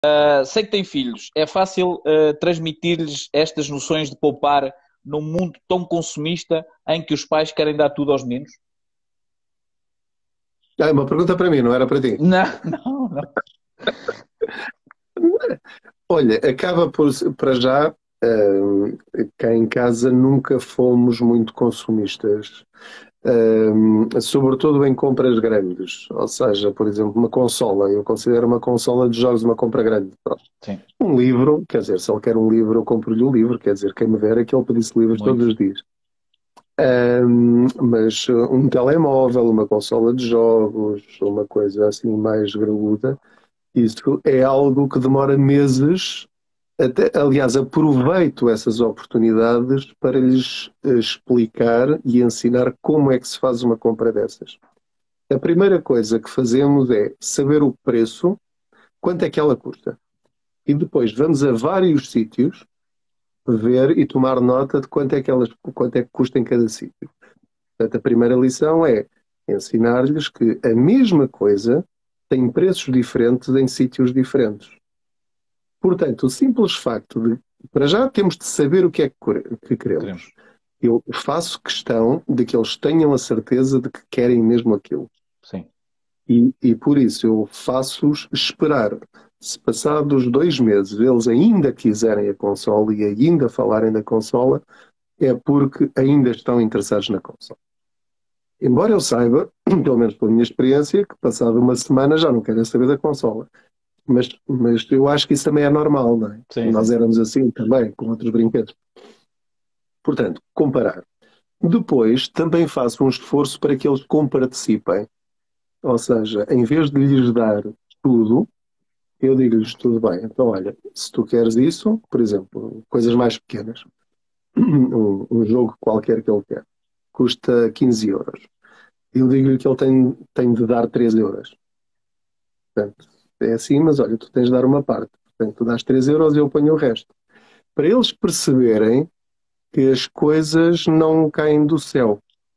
Sei que tem filhos. É fácil transmitir-lhes estas noções de poupar num mundo tão consumista em que os pais querem dar tudo aos meninos? Ah, uma pergunta para mim, não era para ti. Não, não, não. Olha, acaba por, para já, cá em casa nunca fomos muito consumistas, sobretudo em compras grandes. Ou seja, por exemplo, uma consola, eu considero uma consola de jogos uma compra grande. Pronto. Sim, Um livro, quer dizer, se ele quer um livro, eu compro-lhe o livro, quer dizer, quem me dera é que ele pedisse livros todos muito. os dias. Mas um telemóvel, uma consola de jogos, uma coisa assim mais graúda, isso é algo que demora meses. Até, aliás, aproveito essas oportunidades para lhes explicar e ensinar como é que se faz uma compra dessas. A primeira coisa que fazemos é saber o preço, quanto é que ela custa. E depois vamos a vários sítios ver e tomar nota de quanto é que custa em cada sítio. Portanto, a primeira lição é ensinar-lhes que a mesma coisa tem preços diferentes em sítios diferentes. Portanto, o simples facto de, para já temos de saber o que é que queremos. Queremos. Eu faço questão de que eles tenham a certeza de que querem mesmo aquilo. Sim. E por isso eu faço-os esperar. Se passados 2 meses eles ainda quiserem a consola e ainda falarem da consola, é porque ainda estão interessados na consola. Embora eu saiba, pelo menos pela minha experiência, que passado uma semana já não querem saber da consola. Mas eu acho que isso também é normal, não é? Sim, Nós sim. éramos assim também, com outros brinquedos. Portanto, comparar. Depois, também faço um esforço para que eles comparticipem. Ou seja, em vez de lhes dar tudo, eu digo-lhes tudo bem. Então, olha, se tu queres isso, por exemplo, coisas mais pequenas, um jogo qualquer que ele quer, custa 15 euros. Eu digo-lhe que ele tem de dar 3 euros. Portanto, é assim, mas olha, tu tens de dar uma parte. Portanto, tu dás 3 euros e eu ponho o resto. Para eles perceberem que as coisas não caem do céu.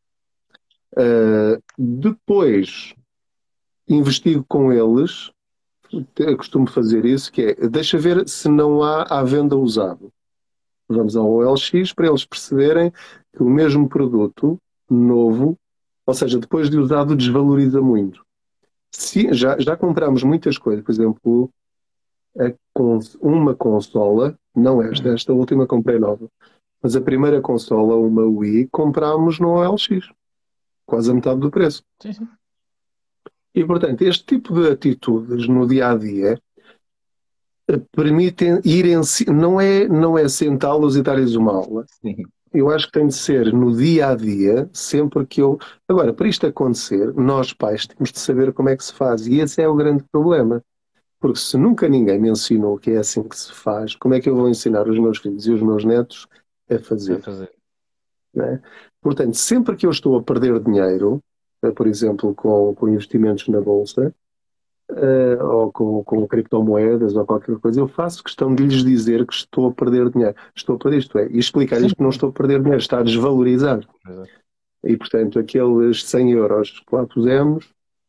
Depois, investigo com eles, eu costumo fazer isso, que é, deixa ver se não há à venda usado. Vamos ao OLX para eles perceberem que o mesmo produto, novo, ou seja, depois de usado, desvaloriza muito. Já compramos muitas coisas, por exemplo, uma consola, não esta última comprei nova, mas a primeira consola, uma Wii, comprámos no OLX, quase a metade do preço. Sim, sim. E, portanto, este tipo de atitudes no dia a dia permitem ir em si, não é sentá-los e dar-lhes uma aula. Sim. Eu acho que tem de ser no dia a dia, sempre que eu. Agora, para isto acontecer, nós pais temos de saber como é que se faz, e esse é o grande problema. Porque se nunca ninguém me ensinou que é assim que se faz, como é que eu vou ensinar os meus filhos e os meus netos a A fazer? fazer. Não é? Portanto, sempre que eu estou a perder dinheiro, por exemplo, com investimentos na bolsa, ou com criptomoedas ou qualquer coisa, eu faço questão de lhes dizer que estou a perder dinheiro. Estou a perder isto é, e explicar-lhes Sim, que não sim. estou a perder dinheiro, está a desvalorizar. Exato. E, portanto, aqueles 100 euros que lá pusemos,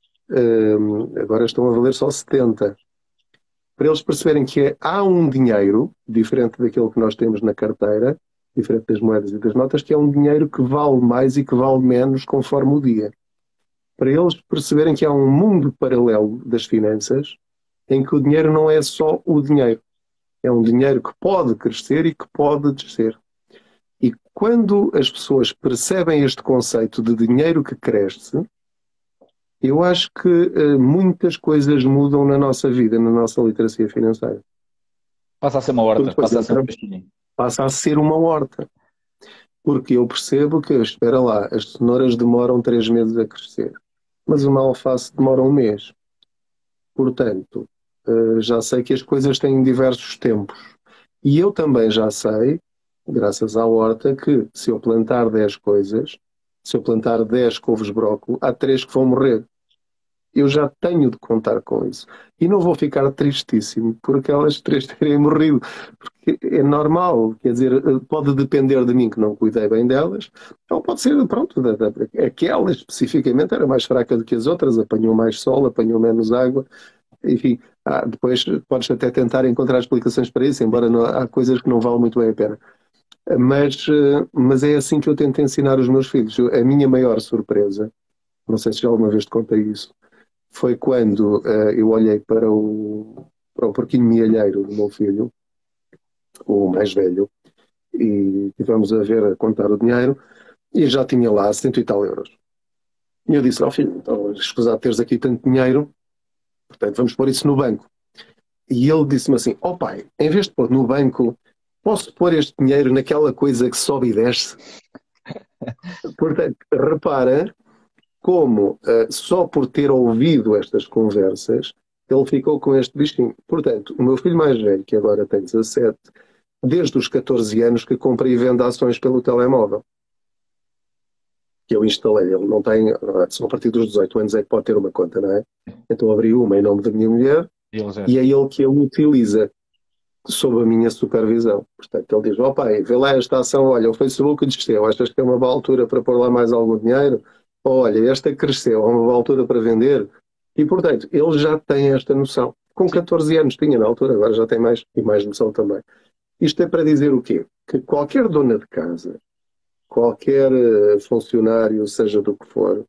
agora estão a valer só 70. Para eles perceberem que há um dinheiro, diferente daquele que nós temos na carteira, diferente das moedas e das notas, que é um dinheiro que vale mais e que vale menos conforme o dia. Para eles perceberem que há um mundo paralelo das finanças em que o dinheiro não é só o dinheiro. É um dinheiro que pode crescer e que pode descer. E quando as pessoas percebem este conceito de dinheiro que cresce, eu acho que muitas coisas mudam na nossa vida, na nossa literacia financeira. Passa a ser uma Porque horta, depois passa a ser um pastinho. passa a ser uma horta. Porque eu percebo que, espera lá, as cenouras demoram 3 meses a crescer, mas uma alface demora um mês. Portanto, já sei que as coisas têm diversos tempos. E eu também já sei, graças à horta, que se eu plantar 10 coisas, se eu plantar 10 couves de brócolis, há 3 que vão morrer. Eu já tenho de contar com isso. E não vou ficar tristíssimo por aquelas 3 terem morrido. Porque é normal, quer dizer, pode depender de mim que não cuidei bem delas, ou pode ser, pronto, aquela especificamente era mais fraca do que as outras, apanhou mais sol, apanhou menos água, enfim. Depois podes até tentar encontrar explicações para isso, embora há coisas que não valem muito bem a pena. Mas é assim que eu tento ensinar os meus filhos. A minha maior surpresa, não sei se já alguma vez te contei isso, foi quando eu olhei para o porquinho mielheiro do meu filho, o mais velho, e tivemos a contar o dinheiro, e já tinha lá 100 e tal euros. E eu disse ao filho, então, escusado teres aqui tanto dinheiro, portanto, vamos pôr isso no banco. E ele disse-me assim, pai, em vez de pôr no banco, posso pôr este dinheiro naquela coisa que sobe e desce? Portanto, repara como, só por ter ouvido estas conversas, ele ficou com este bichinho. Portanto, o meu filho mais velho, que agora tem 17, desde os 14 anos que compra e vende ações pelo telemóvel. Que eu instalei, ele não tem, só a partir dos 18 anos é que pode ter uma conta, não é? Então abri uma em nome da minha mulher e é ele que a utiliza sob a minha supervisão. Portanto, ele diz, pai, vê lá esta ação, olha, o Facebook desceu, achas que é uma boa altura para pôr lá mais algum dinheiro? Olha, esta cresceu, é uma boa altura para vender? E, portanto, ele já tem esta noção. Com 14 anos tinha na altura, agora já tem mais e mais noção também. Isto é para dizer o quê? Que qualquer dona de casa, qualquer funcionário, seja do que for,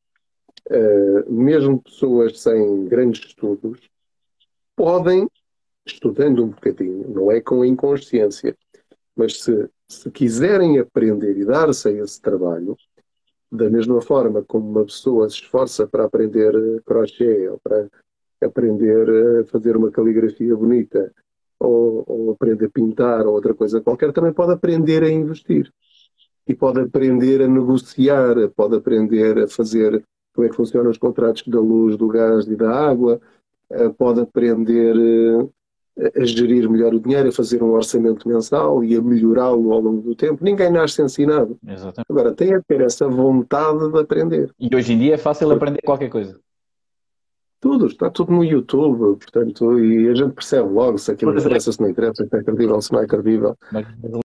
mesmo pessoas sem grandes estudos, podem, estudando um bocadinho, não é com inconsciência, mas se quiserem aprender e dar-se a esse trabalho, da mesma forma como uma pessoa se esforça para aprender crochê ou para aprender a fazer uma caligrafia bonita ou aprender a pintar ou outra coisa qualquer, também pode aprender a investir. E pode aprender a negociar, pode aprender a fazer como é que funcionam os contratos da luz, do gás e da água, pode aprender a gerir melhor o dinheiro, a fazer um orçamento mensal e a melhorá-lo ao longo do tempo. Ninguém nasce ensinado. Exatamente. Agora, tem a ter essa vontade de aprender. E hoje em dia é fácil aprender qualquer coisa. Tudo, está tudo no YouTube, portanto, e a gente percebe logo se aquilo interessa, se não interessa, se é credível, se não é credível.